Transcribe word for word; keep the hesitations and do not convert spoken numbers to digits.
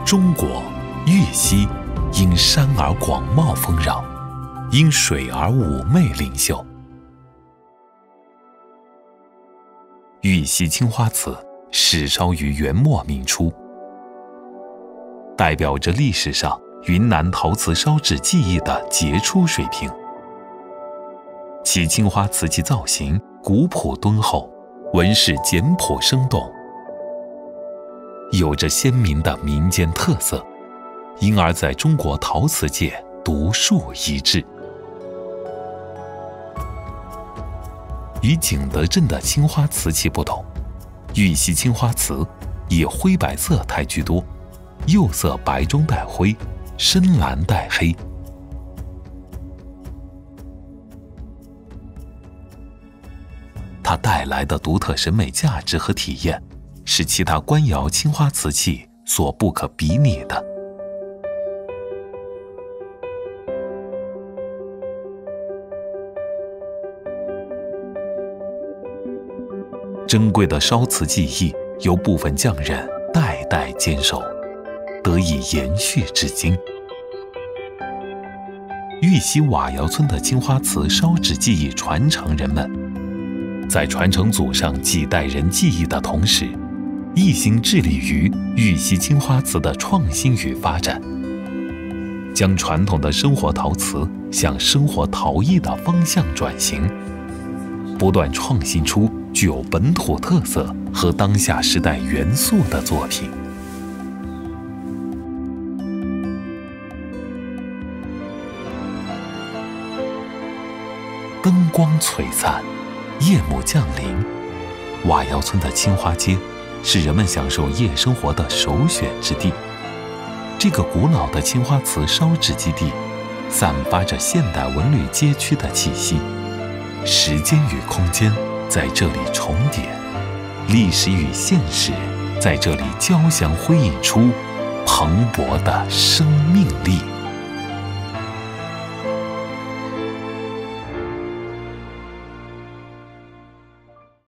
中国玉溪因山而广袤丰饶，因水而妩媚灵秀。玉溪青花瓷始烧于元末明初，代表着历史上云南陶瓷烧制技艺的杰出水平。其青花瓷器造型古朴敦厚，纹饰简朴生动，有着鲜明的民间特色，因而在中国陶瓷界独树一帜。与景德镇的青花瓷器不同，玉溪青花瓷以灰白色态居多，釉色白中带灰，深蓝带黑。它带来的独特审美价值和体验，是其他官窑青花瓷器所不可比拟的。珍贵的烧瓷技艺由部分匠人代代坚守，得以延续至今。玉溪瓦窑村的青花瓷烧制技艺传承人们，在传承祖上几代人技艺的同时，一心致力于玉溪青花瓷的创新与发展，将传统的生活陶瓷向生活陶艺的方向转型，不断创新出具有本土特色和当下时代元素的作品。灯光璀璨，夜幕降临，瓦窑村的青花街是人们享受夜生活的首选之地。这个古老的青花瓷烧制基地，散发着现代文旅街区的气息。时间与空间在这里重叠，历史与现实在这里交相辉映出蓬勃的生命力。